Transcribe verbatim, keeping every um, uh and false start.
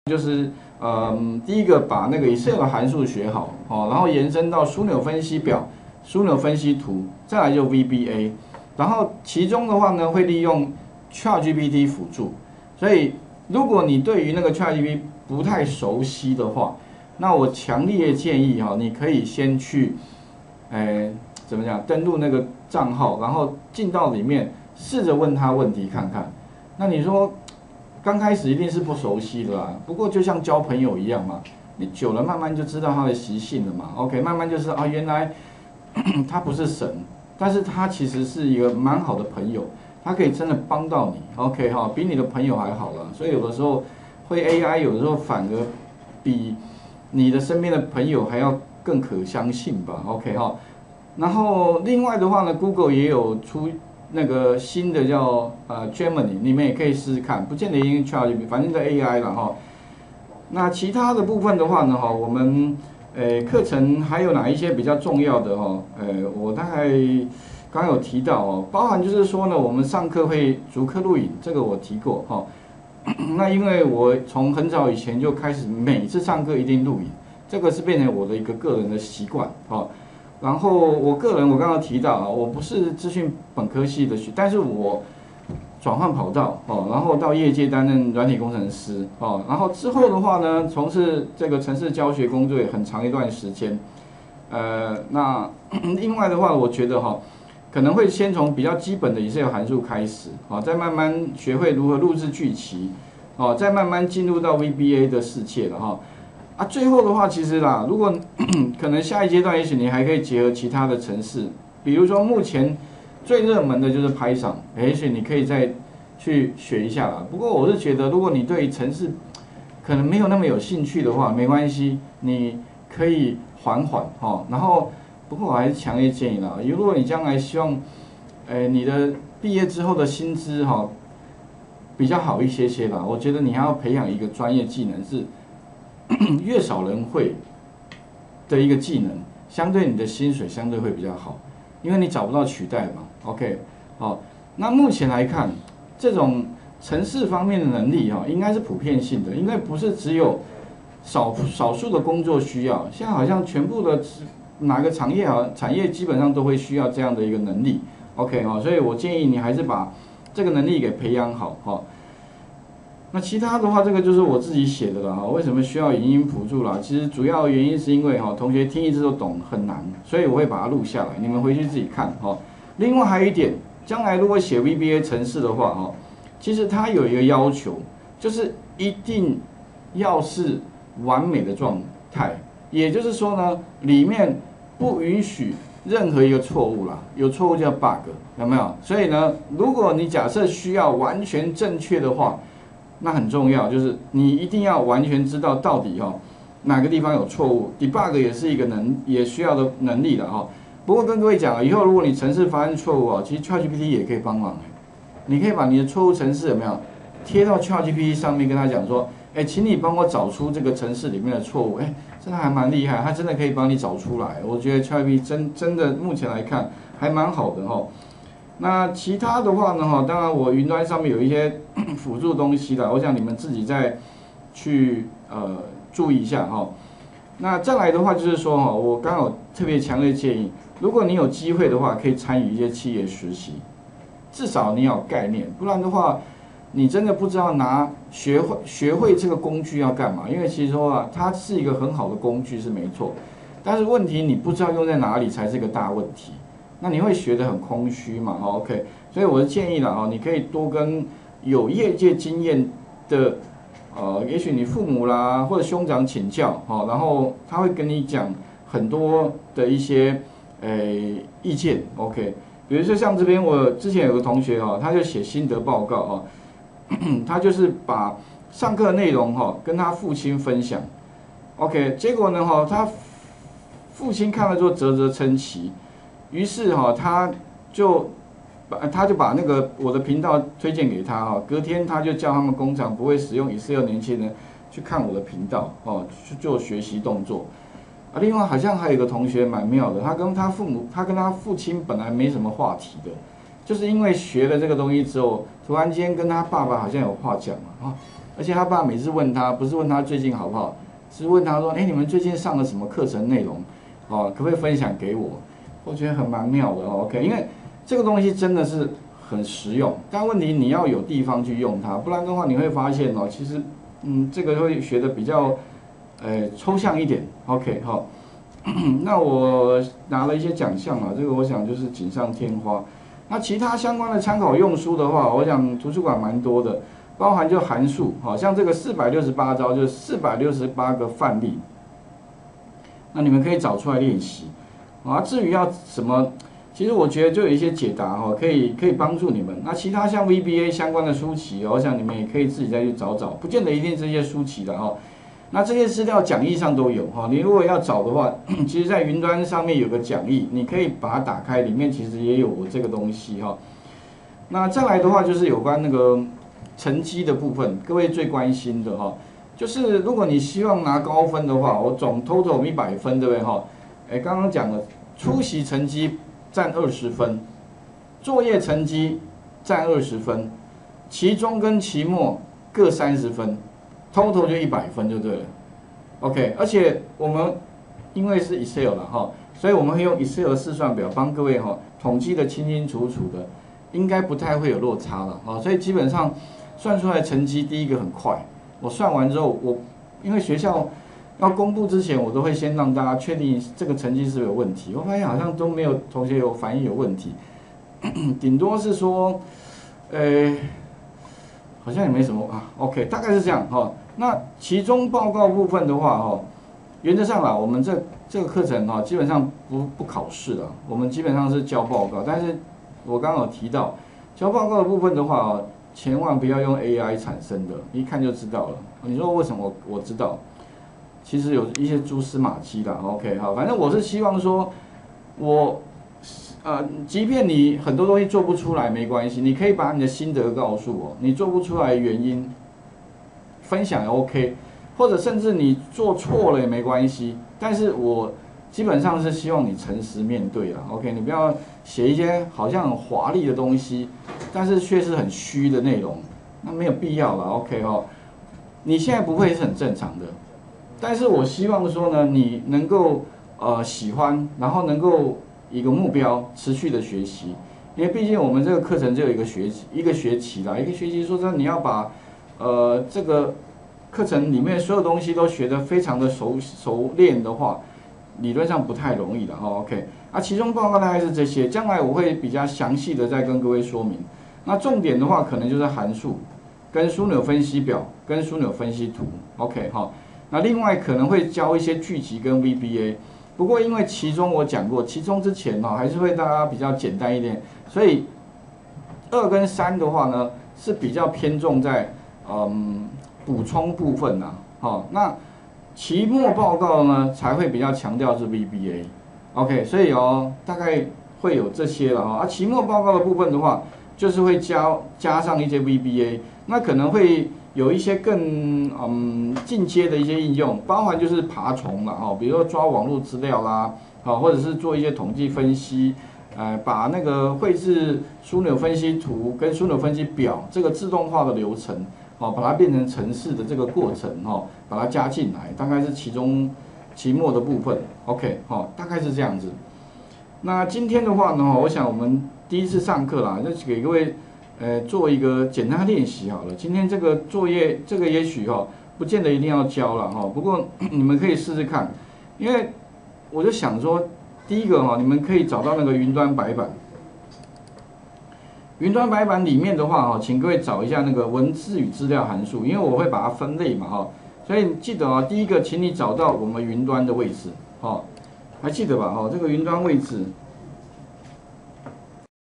就是呃，第一个把那个 Excel 的函数学好哦，然后延伸到枢纽分析表、枢纽分析图，再来就 V B A， 然后其中的话呢会利用 ChatGPT 辅助。所以如果你对于那个 ChatGPT 不太熟悉的话，那我强烈建议哈，你可以先去，哎，怎么讲，登录那个账号，然后进到里面，试着问他问题看看。那你说？刚开始一定是不熟悉的啦，不过就像交朋友一样嘛，你久了慢慢就知道他的习性了嘛。OK， 慢慢就是啊，原来他不是神，但是他其实是一个蛮好的朋友，他可以真的帮到你。OK 哈，比你的朋友还好了。所以有的时候会 A I， 有的时候反而比你的身边的朋友还要更可相信吧。OK 哈，然后另外的话呢 ，Google 也有出。那个新的叫呃 Gemini， 你们也可以试试看，不见得一定 ChatGPT， 反正在 A I 了哈。那其他的部分的话呢，哈，我们呃课程还有哪一些比较重要的哈？呃，我大概刚有提到哦，包含就是说呢，我们上课会逐课录影，这个我提过哈。那因为我从很早以前就开始，每次上课一定录影，这个是变成我的一个个人的习惯哈。然后我个人，我刚刚提到啊，我不是资讯本科系的学，但是我转换跑道哦，然后到业界担任软体工程师哦，然后之后的话呢，从事这个程式教学工作也很长一段时间。呃，那另外的话，我觉得哈，可能会先从比较基本的 Excel 函数开始啊，再慢慢学会如何录制剧集，哦，再慢慢进入到 V B A 的世界了哈。啊，最后的话，其实啦，如果可能下一阶段，也许你还可以结合其他的程式，比如说目前最热门的就是 Python， 也许你可以再去学一下啦。不过我是觉得，如果你对程式可能没有那么有兴趣的话，没关系，你可以缓缓哈。然后，不过我还是强烈建议啦，如果你将来希望，呃，你的毕业之后的薪资哈比较好一些些啦，我觉得你还要培养一个专业技能是。越少人会的一个技能，相对你的薪水相对会比较好，因为你找不到取代嘛。OK， 好，那目前来看，这种程式方面的能力哈，应该是普遍性的，因为不是只有少少数的工作需要，现在好像全部的哪个产业啊，产业基本上都会需要这样的一个能力。OK 哈，所以我建议你还是把这个能力给培养好哈。那其他的话，这个就是我自己写的了哈。为什么需要影音辅助啦？其实主要原因是因为哈，同学听一次都懂很难，所以我会把它录下来，你们回去自己看哈。另外还有一点，将来如果写 V B A 程式的话哈，其实它有一个要求，就是一定要是完美的状态，也就是说呢，里面不允许任何一个错误啦，有错误叫 bug， 有没有？所以呢，如果你假设需要完全正确的话，那很重要，就是你一定要完全知道到底哈哪个地方有错误 ，debug 也是一个能也需要的能力的哈。不过跟各位讲，以后如果你程式发现错误啊，其实 ChatGPT 也可以帮忙哎，你可以把你的错误程式有没有贴到 ChatGPT 上面，跟他讲说，哎，请你帮我找出这个程式里面的错误，哎，真的还蛮厉害，他真的可以帮你找出来。我觉得 ChatGPT 真真的目前来看还蛮好的哈。那其他的话呢，哈，当然我云端上面有一些辅助东西啦，我想你们自己再去呃注意一下哈。那再来的话就是说哈，我刚好特别强烈建议，如果你有机会的话，可以参与一些企业实习，至少你要有概念，不然的话，你真的不知道拿学会学会这个工具要干嘛。因为其实说啊，它是一个很好的工具是没错，但是问题你不知道用在哪里才是个大问题。那你会学得很空虚嘛 ？OK， 所以我是建议了哦，你可以多跟有业界经验的，呃，也许你父母啦或者兄长请教，哦，然后他会跟你讲很多的一些呃意见 ，OK。比如说像这边我之前有个同学哈，他就写心得报告哈，他就是把上课内容哈跟他父亲分享 ，OK， 结果呢哈，他父亲看了之后啧啧称奇。于是哈，他就把他就把那个我的频道推荐给他哈，隔天他就叫他们工厂不会使用 Excel 年轻人去看我的频道哦，去做学习动作。啊，另外好像还有一个同学蛮妙的，他跟他父母，他跟他父亲本来没什么话题的，就是因为学了这个东西之后，突然间跟他爸爸好像有话讲了啊。 而且他爸每次问他，不是问他最近好不好，是问他说，哎，你们最近上了什么课程内容？哦，可不可以分享给我？我觉得很蛮妙的哦 ，OK， 因为这个东西真的是很实用，但问题你要有地方去用它，不然的话你会发现哦，其实嗯，这个会学的比较呃抽象一点 ，OK， 好。那我拿了一些奖项啊，这个我想就是锦上添花。那其他相关的参考用书的话，我想图书馆蛮多的，包含就函数，好像这个四百六十八招就是四百六十八个范例，那你们可以找出来练习。啊，至于要什么，其实我觉得就有一些解答哈，可以可以帮助你们。那其他像 V B A 相关的书籍，我想你们也可以自己再去找找，不见得一定这些书籍的哈。那这些资料讲义上都有哈，你如果要找的话，其实在云端上面有个讲义，你可以把它打开，里面其实也有我这个东西哈。那再来的话就是有关那个成绩的部分，各位最关心的哈，就是如果你希望拿高分的话，我总 total 一百分，对不对哈？哎，刚刚讲了，出席成绩占二十分，作业成绩占二十分，期中跟期末各三十分。total 就一百分就对了 ，OK， 而且我们因为是 Excel 了哈，所以我们会用 Excel 的试算表帮各位哈统计的清清楚楚的，应该不太会有落差了啊，所以基本上算出来成绩第一个很快，我算完之后，我因为学校要公布之前，我都会先让大家确定这个成绩是不是有问题，我发现好像都没有同学有反映有问题，顶多是说，呃。好像也没什么啊 ，OK， 大概是这样哈。那期中报告部分的话哈，原则上啦，我们这这个课程哈，基本上不不考试的，我们基本上是交报告。但是我刚刚有提到，交报告的部分的话，千万不要用 A I 产生的，一看就知道了。你说为什么？我知道，其实有一些蛛丝马迹的 ，OK， 好，反正我是希望说，我。呃，即便你很多东西做不出来没关系，你可以把你的心得告诉我，你做不出来的原因，分享也 OK， 或者甚至你做错了也没关系，但是我基本上是希望你诚实面对啊 ，OK， 你不要写一些好像很华丽的东西，但是却是很虚的内容，那没有必要了 ，OK 哈，你现在不会是很正常的，但是我希望说呢，你能够呃喜欢，然后能够。一个目标，持续的学习，因为毕竟我们这个课程只有一个学期，一个学期啦，一个学期说真的，你要把，呃，这个课程里面所有东西都学得非常的熟熟练的话，理论上不太容易的哈。OK， 啊，期中报告大概是这些，将来我会比较详细的再跟各位说明。那重点的话，可能就是函数、跟枢纽分析表、跟枢纽分析图。OK 哈，那另外可能会教一些句集跟 V B A。不过因为期中我讲过，期中之前哈还是会大家比较简单一点，所以二跟三的话呢是比较偏重在嗯补充部分呐，好，那期末报告呢才会比较强调是 V B A，OK， 所以哦大概会有这些了哈，啊期末报告的部分的话就是会加加上一些 V B A， 那可能会。有一些更嗯进阶的一些应用，包含就是爬虫啦，哈，比如说抓网络资料啦，啊，或者是做一些统计分析，呃，把那个绘制枢纽分析图跟枢纽分析表这个自动化的流程，哦，把它变成程式的这个过程，哈，把它加进来，大概是其中期末的部分 ，OK， 哈，大概是这样子。那今天的话呢，我想我们第一次上课啦，就给各位。呃，做一个简单练习好了。今天这个作业，这个也许哈，不见得一定要交了哈。不过你们可以试试看，因为我就想说，第一个哈，你们可以找到那个云端白板。云端白板里面的话哈，请各位找一下那个文字与资料函数，因为我会把它分类嘛哈。所以记得啊，第一个，请你找到我们云端的位置，哈，还记得吧哈？这个云端位置。